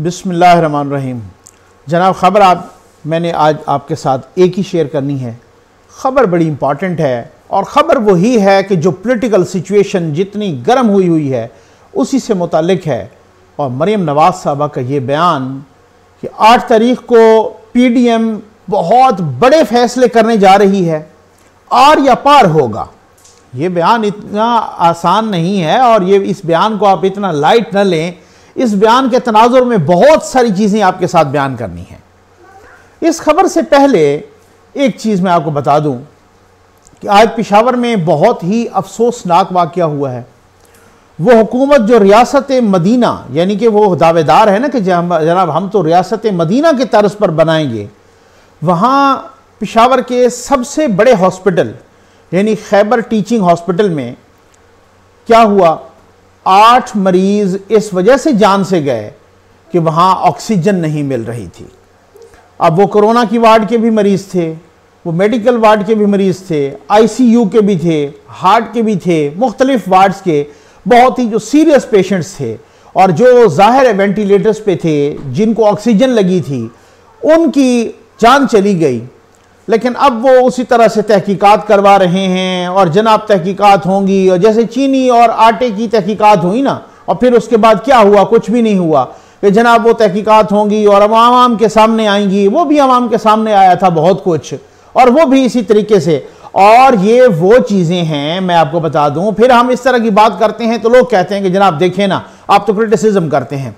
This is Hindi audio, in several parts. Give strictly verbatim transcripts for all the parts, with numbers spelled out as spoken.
बिस्मिल्लाहिर्रहमानिर्रहीम। जनाब ख़बर आप मैंने आज आपके साथ एक ही शेयर करनी है। ख़बर बड़ी इम्पॉर्टेंट है और ख़बर वही है कि जो पॉलिटिकल सिचुएशन जितनी गर्म हुई हुई है उसी से मुतालिक है। और मरीम नवाज़ साहबा का ये बयान कि आठ तारीख को पी डी एम बहुत बड़े फैसले करने जा रही है, आर या पार होगा, ये बयान इतना आसान नहीं है। और ये इस बयान को आप इतना लाइट न लें। इस बयान के तनाजुर में बहुत सारी चीज़ें आपके साथ बयान करनी है। इस खबर से पहले एक चीज़ मैं आपको बता दूं कि आज पेशावर में बहुत ही अफसोसनाक वाक़या हुआ है। वो हुकूमत जो रियासत मदीना, यानी कि वो दावेदार है ना कि जनाब हम तो रियासत मदीना के तर्ज पर बनाएंगे, वहाँ पेशावर के सबसे बड़े हॉस्पिटल यानी खैबर टीचिंग हॉस्पिटल में क्या हुआ, आठ मरीज़ इस वजह से जान से गए कि वहाँ ऑक्सीजन नहीं मिल रही थी। अब वो कोरोना की वार्ड के भी मरीज़ थे, वो मेडिकल वार्ड के भी मरीज़ थे, आई सी यू के भी थे, हार्ट के भी थे, मुख्तलिफ वार्ड्स के बहुत ही जो सीरियस पेशेंट्स थे और जो ज़ाहिर है वेंटिलेटर्स पे थे, जिनको ऑक्सीजन लगी थी, उनकी जान चली गई। लेकिन अब वो उसी तरह से तहकीकात करवा रहे हैं और जनाब तहकीकात होंगी, और जैसे चीनी और आटे की तहकीकात हुई ना, और फिर उसके बाद क्या हुआ, कुछ भी नहीं हुआ कि जनाब वो तहकीकात होंगी और अब आवाम के सामने आएंगी। वो भी आवाम के सामने आया था बहुत कुछ, और वो भी इसी तरीके से। और ये वो चीज़ें हैं, मैं आपको बता दूं, फिर हम इस तरह की बात करते हैं तो लोग कहते हैं कि जनाब देखें ना, आप तो क्रिटिसिज्म करते हैं।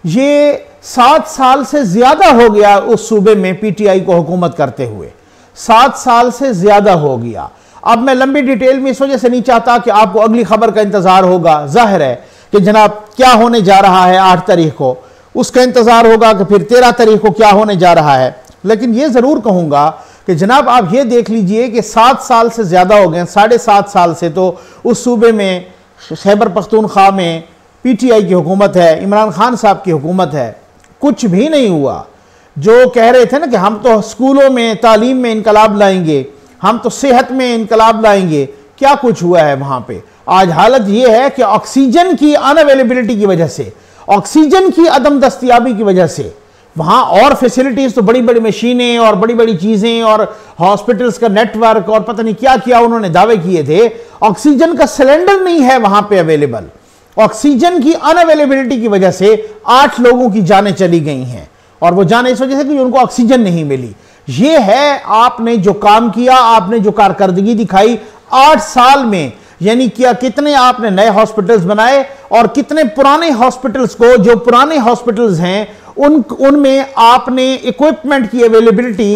ये सात साल से ज़्यादा हो गया उस सूबे में पी टी आई को हुकूमत करते हुए, सात साल से ज्यादा हो गया। अब मैं लंबी डिटेल में इस वजह से नहीं चाहता कि आपको अगली खबर का इंतजार होगा। जाहिर है कि जनाब क्या होने जा रहा है आठ तारीख को, उसका इंतजार होगा कि फिर तेरह तारीख को क्या होने जा रहा है। लेकिन यह जरूर कहूंगा कि जनाब आप ये देख लीजिए कि सात साल से ज्यादा हो गए, साढ़े सात साल से तो उस सूबे में खैबर पख्तूनख्वा में पी टी आई की हुकूमत है, इमरान खान साहब की हुकूमत है, कुछ भी नहीं हुआ। जो कह रहे थे ना कि हम तो स्कूलों में तालीम में इनकलाब लाएंगे, हम तो सेहत में इनकलाब लाएंगे, क्या कुछ हुआ है वहां पे। आज हालत यह है कि ऑक्सीजन की अनअवेलेबिलिटी की वजह से, ऑक्सीजन की अदम दस्तयाबी की वजह से वहां और फैसिलिटीज तो बड़ी बड़ी मशीनें और बड़ी बड़ी चीजें और हॉस्पिटल्स का नेटवर्क और पता नहीं क्या क्या उन्होंने दावे किए थे, ऑक्सीजन का सिलेंडर नहीं है वहां पे अवेलेबल। ऑक्सीजन की अनअवेलेबिलिटी की वजह से आठ लोगों की जानें चली गई हैं, और वो जाने इस वजह से कि उनको ऑक्सीजन नहीं मिली। ये है आपने जो काम किया, आपने जो कारकर्दगी दिखाई आठ साल में। यानी क्या कितने आपने नए हॉस्पिटल्स बनाए और कितने पुराने हॉस्पिटल्स को, जो पुराने हॉस्पिटल्स हैं उन उनमें आपने इक्विपमेंट की अवेलेबिलिटी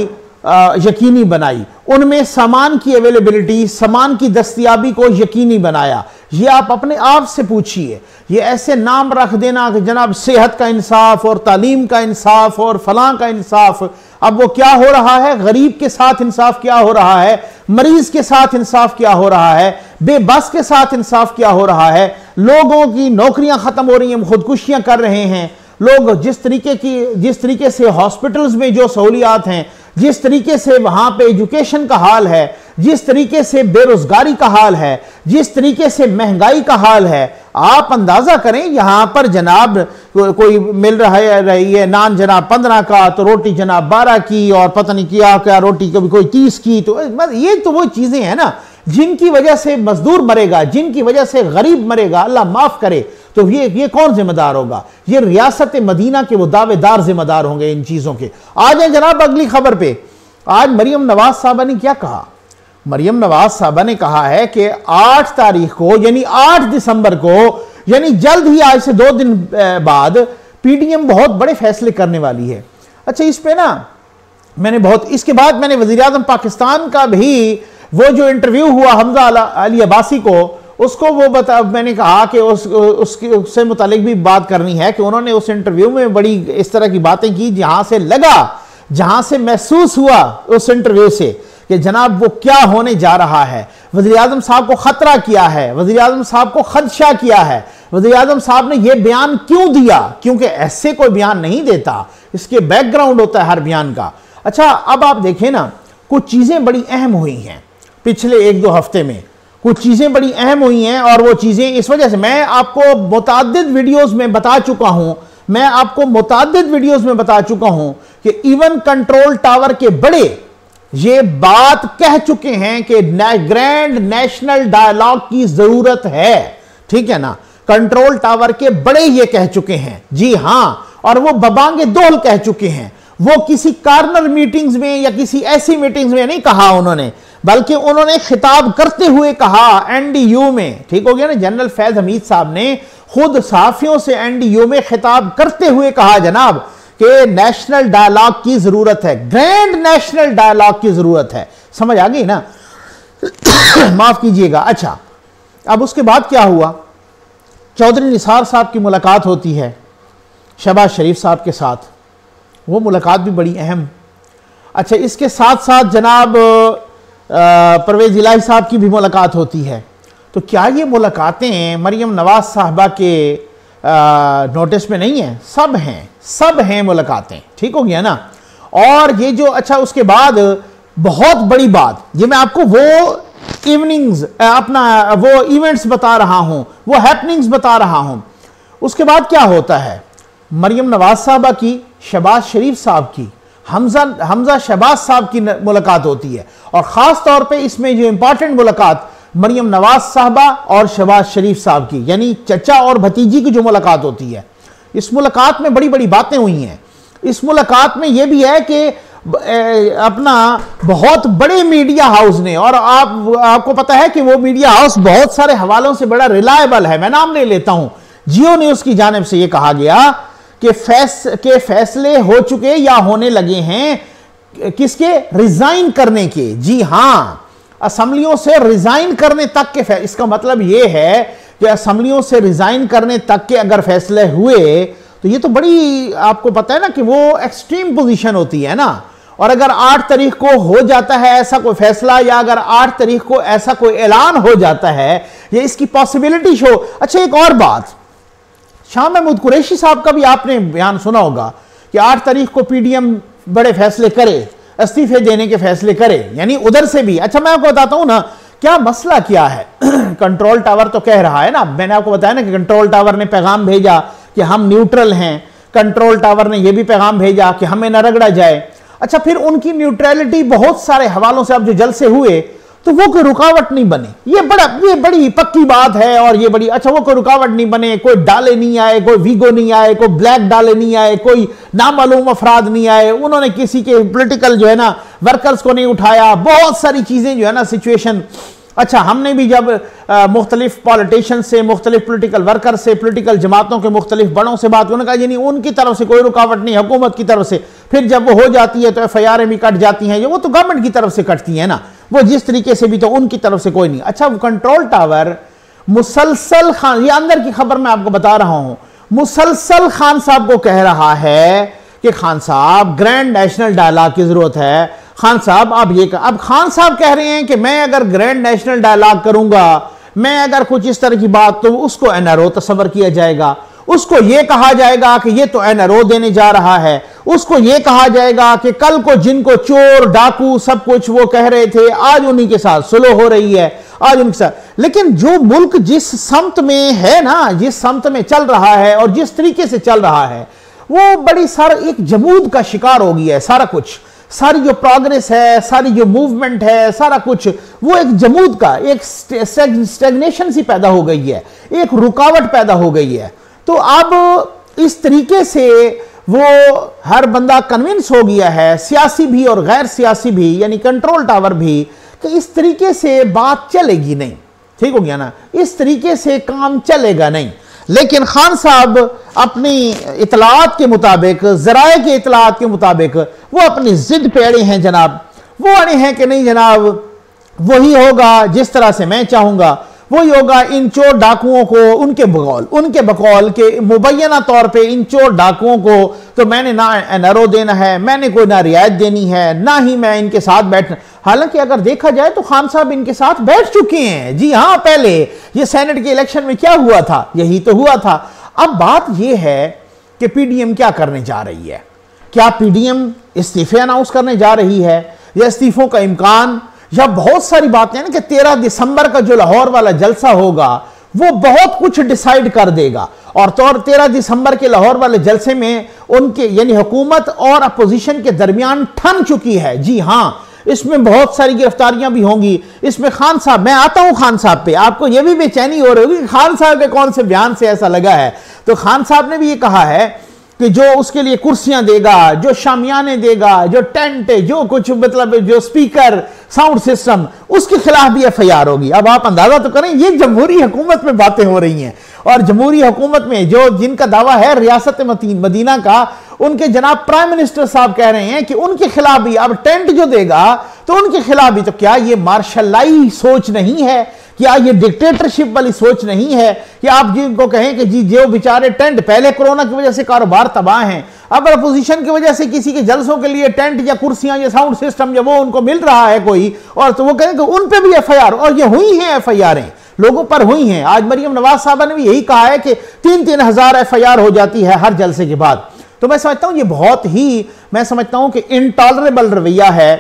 यकीनी बनाई, उनमें सामान की अवेलेबिलिटी, सामान की दस्तयाबी को यकीनी बनाया। ये आप अपने आप से पूछिए। ये ऐसे नाम रख देना कि जनाब सेहत का इंसाफ और तालीम का इंसाफ और फलां का इंसाफ, अब वो क्या हो रहा है, गरीब के साथ इंसाफ क्या हो रहा है, मरीज के साथ इंसाफ क्या हो रहा है, बेबस के साथ इंसाफ क्या हो रहा है। लोगों की नौकरियां खत्म हो रही हैं, खुदकुशियां कर रहे हैं लोग। जिस तरीके की जिस तरीके से हॉस्पिटल्स में जो सहूलियात हैं, जिस तरीके से वहां पे एजुकेशन का हाल है, जिस तरीके से बेरोजगारी का हाल है, जिस तरीके से महंगाई का हाल है, आप अंदाजा करें। यहां पर जनाब को, कोई मिल रहा है रही है नान जनाब पंद्रह का, तो रोटी जनाब बारह की, और पता नहीं क्या क्या रोटी कभी कोई तीस की। तो ये तो वो चीजें हैं ना जिनकी वजह से मजदूर मरेगा, जिनकी वजह से गरीब मरेगा, अल्लाह माफ करे। तो ये ये कौन जिम्मेदार होगा? ये रियासत मदीना के वो दावेदार जिम्मेदार होंगे इन चीजों के। आ जाए जनाब अगली खबर पे। आज मरियम नवाज साहबा ने क्या कहा? मरियम नवाज साहबा ने कहा है कि आठ तारीख को यानी आठ दिसंबर को, यानी जल्द ही, आज से दो दिन बाद पी डी एम बहुत बड़े फैसले करने वाली है। अच्छा, इस पे ना मैंने बहुत, इसके बाद मैंने वजीर आज़म पाकिस्तान का भी वो जो इंटरव्यू हुआ हमजा अली अब्बासी को, उसको वो बता, मैंने कहा कि उस उसके उससे मुतालिक भी बात करनी है कि उन्होंने उस इंटरव्यू में बड़ी इस तरह की बातें की जहां से लगा, जहां से महसूस हुआ उस इंटरव्यू से कि जनाब वो क्या होने जा रहा है। वज़ीर आज़म साहब को खतरा किया है, वज़ीर आज़म साहब को खदशा किया है। वज़ीर आज़म साहब ने यह बयान क्यों दिया? क्योंकि ऐसे कोई बयान नहीं देता, इसके बैकग्राउंड होता है हर बयान का। अच्छा, अब आप देखें ना, कुछ चीजें बड़ी अहम हुई हैं पिछले एक दो हफ्ते में, कुछ चीज़ें बड़ी अहम हुई हैं, और वो चीज़ें इस वजह से मैं आपको मुतअद्दिद वीडियोस में बता चुका हूं, मैं आपको मुताद्दिद वीडियोस में बता चुका हूं कि इवन कंट्रोल टावर के बड़े ये बात कह चुके हैं कि ग्रैंड नेशनल डायलॉग की जरूरत है, ठीक है ना। कंट्रोल टावर के बड़े ये कह चुके हैं, जी हां, और वो बबांगे दोल कह चुके हैं। वो किसी कार्नर मीटिंग्स में या किसी ऐसी मीटिंग्स में नहीं कहा उन्होंने, बल्कि उन्होंने खिताब करते हुए कहा एनडीयू में, ठीक हो गया ना। जनरल फैज हमीद साहब ने खुद सहाफियों से एनडीयू में खिताब करते हुए कहा जनाब कि नेशनल डायलॉग की जरूरत है, ग्रैंड नेशनल डायलॉग की जरूरत है। समझ आ गई ना? माफ कीजिएगा। अच्छा, अब उसके बाद क्या हुआ? चौधरी निसार साहब की मुलाकात होती है शहबाज शरीफ साहब के साथ, वो मुलाकात भी बड़ी अहम। अच्छा, इसके साथ साथ जनाब परवेज इलाही साहब की भी मुलाकात होती है। तो क्या ये मुलाकातें मरियम नवाज साहबा के नोटिस में नहीं है? सब हैं, सब हैं मुलाकातें, ठीक हो गया ना। और ये जो, अच्छा उसके बाद बहुत बड़ी बात, ये मैं आपको वो इवनिंग्स अपना वो इवेंट्स बता रहा हूं, वो हैपनिंग्स बता रहा हूं। उसके बाद क्या होता है? मरियम नवाज साहबा की, शहबाज शरीफ साहब की, हमजा हमजा शहबाज साहब की मुलाकात होती है। और खास तौर पे इसमें जो इंपॉर्टेंट मुलाकात मरियम नवाज साहबा और शहबाज शरीफ साहब की, यानी चचा और भतीजी की जो मुलाकात होती है, इस मुलाकात में बड़ी बड़ी बातें हुई हैं। इस मुलाकात में यह भी है कि अपना बहुत बड़े मीडिया हाउस ने, और आप आपको पता है कि वो मीडिया हाउस बहुत सारे हवालों से बड़ा रिलायबल है, मैं नाम ले लेता हूं, जियो न्यूज की जानिब से यह कहा गया कि फैस के फैसले हो चुके या होने लगे हैं किसके? रिजाइन करने के। जी हां, असेंबलियों से रिजाइन करने तक के। इसका मतलब यह है कि असेंबलियों से रिजाइन करने तक के अगर फैसले हुए तो ये तो बड़ी, आपको पता है ना कि वो एक्सट्रीम पोजीशन होती है ना। और अगर आठ तारीख को हो जाता है ऐसा कोई फैसला, या अगर आठ तारीख को ऐसा कोई ऐलान हो जाता है, ये इसकी पॉसिबिलिटी शो। अच्छा, एक और बात, शाह महमूद कुरैशी साहब का भी आपने बयान सुना होगा कि आठ तारीख को पीडीएम बड़े फैसले करे, इस्तीफे देने के फैसले करे, यानी उधर से भी। अच्छा, मैं आपको बताता हूं ना क्या मसला क्या है। कंट्रोल टावर तो कह रहा है ना, मैंने आपको बताया ना कि कंट्रोल टावर ने पैगाम भेजा कि हम न्यूट्रल हैं। कंट्रोल टावर ने यह भी पैगाम भेजा कि हमें न रगड़ा जाए। अच्छा, फिर उनकी न्यूट्रलिटी बहुत सारे हवालों से अब जो जलसे हुए तो वो कोई रुकावट नहीं बने। ये बड़ा ये बड़ी पक्की बात है, और ये बड़ी, अच्छा वो कोई रुकावट नहीं बने, कोई डाले नहीं आए, कोई वीगो नहीं आए, कोई ब्लैक डाले नहीं आए, कोई नामालूम अफराद नहीं आए, उन्होंने किसी के पॉलिटिकल जो है ना वर्कर्स को नहीं उठाया, बहुत सारी चीजें जो है ना सिचुएशन। अच्छा, हमने भी जब मुख्तलिफ पॉलिटिशियन से, मुख्तलिफ पोलिटिकल वर्कर से, पोलिटिकल जमातों के मुख्तलिफ बड़ों से बात, उन्होंने कहा यानी उनकी तरफ से कोई रुकावट नहीं, हुकूमत की तरफ से। फिर जब वो हो जाती है तो एफ आई आर भी कट जाती हैं, वो तो गवर्नमेंट की तरफ से कटती है ना, वो जिस तरीके से भी, तो उनकी तरफ से कोई नहीं। अच्छा, वो कंट्रोल टावर मुसलसल खान, ये अंदर की खबर मैं आपको बता रहा हूं, मुसलसल खान साहब को कह रहा है कि खान साहब ग्रैंड नेशनल डायलॉग की जरूरत है। खान साहब आप ये, अब खान साहब कह रहे हैं कि मैं अगर ग्रैंड नेशनल डायलॉग करूंगा, मैं अगर कुछ इस तरह की बात, तो उसको एनआरओ तस्वर किया जाएगा, उसको यह कहा जाएगा कि ये तो एनआरओ देने जा रहा है, उसको यह कहा जाएगा कि कल को जिनको चोर डाकू सब कुछ वो कह रहे थे, आज उन्हीं के साथ सुलह हो रही है, आज उनके साथ। लेकिन जो मुल्क जिस समत में है ना, जिस समत में चल रहा है और जिस तरीके से चल रहा है, वो बड़ी सारा एक जमूद का शिकार हो गया है। सारा कुछ, सारी जो प्रोग्रेस है, सारी जो मूवमेंट है, सारा कुछ वो एक जमूद का, एक स्टैग्नेशन सी पैदा हो गई है, एक रुकावट पैदा हो गई है। तो अब इस तरीके से वो हर बंदा कन्विंस हो गया है, सियासी भी और गैर सियासी भी, यानी कंट्रोल टावर भी, कि इस तरीके से बात चलेगी नहीं। ठीक हो गया ना, इस तरीके से काम चलेगा नहीं। लेकिन खान साहब अपनी इतलात के मुताबिक, जराए के इतलात के मुताबिक, वो अपनी जिद पे अड़े हैं जनाब। वो अड़े हैं कि नहीं जनाब, वही होगा जिस तरह से मैं चाहूंगा, वही होगा। इन चोर डाकुओं को, उनके बकौल उनके बकौल के मुबैना तौर पे इन चोर डाकुओं को तो मैंने ना एनआरओ देना है, मैंने कोई ना रियायत देनी है, ना ही मैं इनके साथ बैठना। हालांकि अगर देखा जाए तो खान साहब इनके साथ बैठ चुके हैं। जी हां, पहले ये सेनेट के इलेक्शन में क्या हुआ था, यही तो हुआ था। अब बात यह है कि पीडीएम क्या करने जा रही है। क्या पीडीएम इस्तीफे अनाउंस करने जा रही है, या इस्तीफों का इम्कान, या बहुत सारी बातें हैं ना कि तेरह दिसंबर का जो लाहौर वाला जलसा होगा वो बहुत कुछ डिसाइड कर देगा। और तो तेरह दिसंबर के लाहौर वाले जलसे में उनके यानी हुकूमत और अपोजिशन के दरमियान ठन चुकी है। जी हां, इसमें बहुत सारी गिरफ्तारियां भी होंगी। इसमें खान साहब, मैं आता हूं खान साहब पे, आपको यह भी बेचैनी हो रही होगी कि खान साहब के कौन से बयान से ऐसा लगा है। तो खान साहब ने भी ये कहा है कि जो उसके लिए कुर्सियां देगा, जो शामियाने देगा, जो टेंट, जो कुछ मतलब जो स्पीकर, साउंड सिस्टम, उसके खिलाफ भी एफ आई आर होगी। अब आप अंदाजा तो करें, ये जमहूरी हुकूमत में बातें हो रही हैं, और जमहूरी हुकूमत में जो जिनका दावा है रियासत मदीना का, उनके जनाब प्राइम मिनिस्टर साहब कह रहे हैं कि उनके खिलाफ भी अब टेंट जो देगा तो उनके खिलाफ भी। तो क्या ये मार्शलाई सोच नहीं है? क्या ये डिक्टेटरशिप वाली सोच नहीं है कि आप जिनको कहें कि जी जो बेचारे टेंट, पहले कोरोना की वजह से कारोबार तबाह हैं, अब अपोजिशन की वजह से किसी के जलसों के लिए टेंट या कुर्सियां या साउंड सिस्टम या वो उनको मिल रहा है कोई, और तो वो कहें कि उन पे भी एफ आई आर, और ये हुई हैं एफ आई आर, लोगों पर हुई हैं। आज मरियम नवाज साहबा ने भी यही कहा है कि तीन तीन हजार एफ आई आर हो जाती है हर जलसे के बाद। तो मैं समझता हूं ये बहुत ही, मैं समझता हूं कि इनटॉलरेबल रवैया है,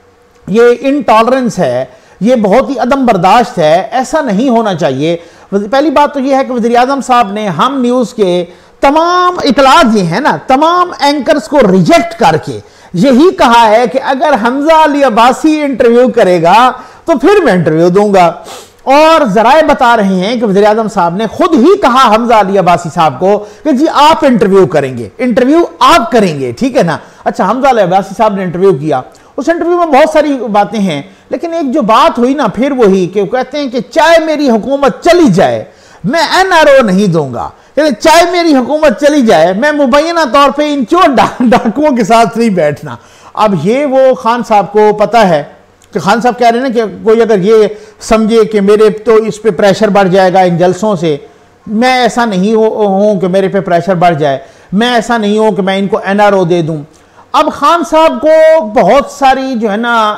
ये इनटॉलरेंस है, ये बहुत ही अदम बर्दाश्त है, ऐसा नहीं होना चाहिए। पहली बात तो ये है कि वज़ीर आज़म साहब ने हम न्यूज़ के तमाम इतलात ये हैं ना, तमाम एंकर्स को रिजेक्ट करके यही कहा है कि अगर हमजा अली अब्बासी इंटरव्यू करेगा तो फिर मैं इंटरव्यू दूंगा। और जराए बता रहे हैं कि वज़ीर आज़म साहब ने खुद ही कहा हमजा अली अब्बासी साहब को कि जी आप इंटरव्यू करेंगे, इंटरव्यू आप करेंगे, ठीक है ना। अच्छा, हमजा अली अब्बासी साहब ने इंटरव्यू किया, उस इंटरव्यू में बहुत सारी बातें हैं, लेकिन एक जो बात हुई ना फिर वही कि कहते हैं कि चाहे मेरी हुकूमत चली जाए मैं एन आर ओ नहीं दूंगा, चाहे मेरी हुकूमत चली जाए मैं मुबैना तौर पे इन चोर डाकुओं के साथ नहीं बैठना। अब ये वो खान साहब को पता है कि खान साहब कह रहे हैं ना कि कोई अगर ये समझे कि मेरे तो इस पे प्रेशर बढ़ जाएगा इन जलसों से, मैं ऐसा नहीं हूं कि मेरे पे प्रेशर बढ़ जाए, मैं ऐसा नहीं हूं कि मैं इनको एन आर ओ दे दूं। अब खान साहब को बहुत सारी जो है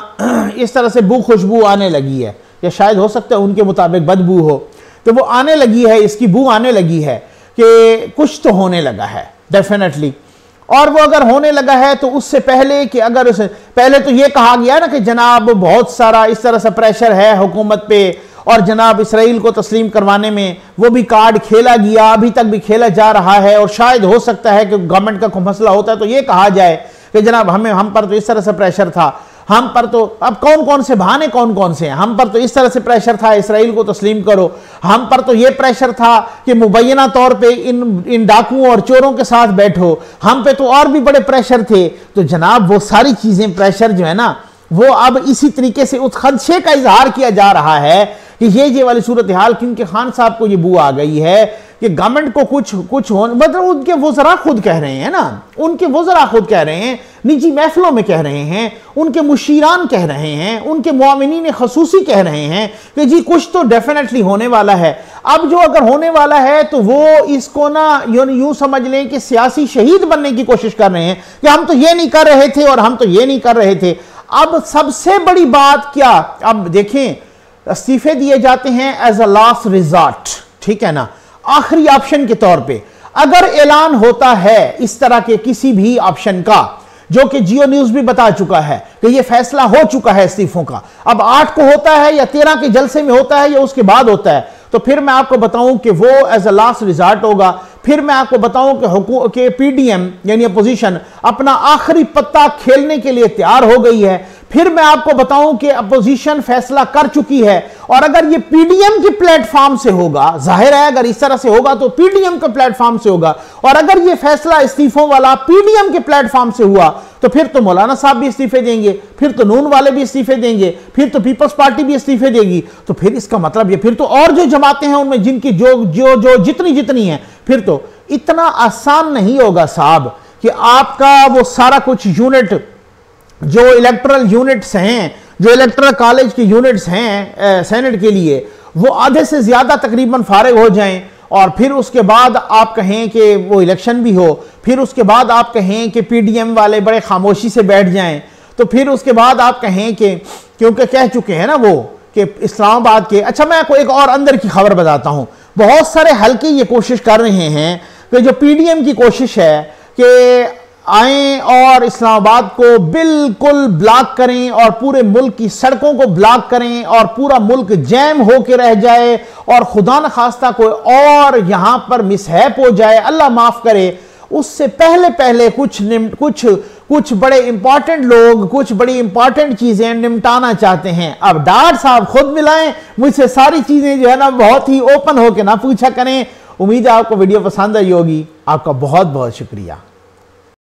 ना इस तरह से बू खुशबू आने लगी है, या शायद हो सकता है उनके मुताबिक बदबू हो, तो वो आने लगी है, इसकी बू आने लगी है कि कुछ तो होने लगा है डेफिनेटली। और वो अगर होने लगा है तो उससे पहले कि अगर उसे पहले तो ये कहा गया ना कि जनाब बहुत सारा इस तरह से प्रेशर है हुकूमत पे, और जनाब इसराइल को तस्लीम करवाने में वो भी कार्ड खेला गया, अभी तक भी खेला जा रहा है, और शायद हो सकता है कि गवर्नमेंट का कोई मसला होता है तो ये कहा जाए कि जनाब हमें हम पर तो इस तरह से प्रेशर था, हम पर तो अब कौन कौन से बहाने कौन कौन से हैं, हम पर तो इस तरह से प्रेशर था इसराइल को तस्लीम करो, हम पर तो ये प्रेशर था कि मुबैना तौर पे इन इन डाकुओं और चोरों के साथ बैठो, हम पे तो और भी बड़े प्रेशर थे। तो जनाब वो सारी चीजें प्रेशर जो है ना वो अब इसी तरीके से उस खदशे का इजहार किया जा रहा है कि ये ये वाली सूरत हाल, क्योंकि खान साहब को ये बू आ गई है कि गवर्नमेंट को कुछ कुछ हो, मतलब उनके वज़रा खुद कह रहे हैं ना, उनके वज़रा खुद कह रहे हैं, निजी महफिलों में कह रहे हैं, उनके मुशीरान कह रहे हैं, उनके मुआमिनीन खसूसी कह रहे हैं कि जी कुछ तो डेफिनेटली होने वाला है। अब जो अगर होने वाला है तो वो इसको ना यूं समझ लें कि सियासी शहीद बनने की कोशिश कर रहे हैं कि हम तो ये नहीं कर रहे थे और हम तो ये नहीं कर रहे थे। अब सबसे बड़ी बात क्या, अब देखें इस्तीफे दिए जाते हैं एज अ लास्ट रिजॉर्ट, ठीक है ना, आखिरी ऑप्शन के तौर पे। अगर ऐलान होता है इस तरह के किसी भी ऑप्शन का, जो कि जियो न्यूज भी बता चुका है कि यह फैसला हो चुका है इस्तीफों का, अब आठ को होता है या तेरह के जलसे में होता है या उसके बाद होता है, तो फिर मैं आपको बताऊं कि वो एज अ लास्ट रिजॉर्ट होगा। फिर मैं आपको बताऊं कि हुकूमत के पीडीएम यानी अपोजिशन अपना आखिरी पत्ता खेलने के लिए तैयार हो गई है। फिर मैं आपको बताऊं कि अपोजिशन फैसला कर चुकी है, और अगर ये पीडीएम के प्लेटफॉर्म से होगा, जाहिर है अगर इस तरह से होगा तो पीडीएम के प्लेटफॉर्म से होगा, और अगर ये फैसला इस्तीफों वाला पीडीएम के प्लेटफॉर्म से हुआ तो फिर तो मौलाना साहब भी इस्तीफे देंगे, फिर तो नून वाले भी इस्तीफे देंगे, फिर तो पीपल्स पार्टी भी इस्तीफे देगी। तो फिर इसका मतलब ये फिर तो और जो जमातें हैं उनमें जिनकी जो जो जो जितनी जितनी है, फिर तो इतना आसान नहीं होगा साहब कि आपका वो सारा कुछ यूनिट, जो इलेक्टरल यूनिट्स हैं, जो इलेक्टरल कॉलेज के यूनिट्स हैं सेनेट के लिए, वो आधे से ज्यादा तकरीबन फारिग हो जाएं, और फिर उसके बाद आप कहें कि वो इलेक्शन भी हो, फिर उसके बाद आप कहें कि पीडीएम वाले बड़े खामोशी से बैठ जाएं, तो फिर उसके बाद आप कहें कि क्योंकि कह चुके हैं ना वो कि इस्लामाबाद के, अच्छा मैं आपको एक और अंदर की खबर बताता हूं, बहुत सारे हल्के ये कोशिश कर रहे हैं कि जो पीडीएम की कोशिश है कि आएं और इस्लामाबाद को बिल्कुल ब्लॉक करें और पूरे मुल्क की सड़कों को ब्लॉक करें और पूरा मुल्क जैम होके रह जाए और खुदा न खास्ता कोई और यहां पर मिसहैप हो जाए, अल्लाह माफ करे, उससे पहले पहले कुछ कुछ कुछ बड़े इंपॉर्टेंट लोग कुछ बड़ी इंपॉर्टेंट चीजें निपटाना चाहते हैं। अब डार साहब खुद मिलाएं, मुझसे सारी चीजें जो है ना बहुत ही ओपन होकर ना पूछा करें। उम्मीद है आपको वीडियो पसंद आई होगी। आपका बहुत बहुत शुक्रिया।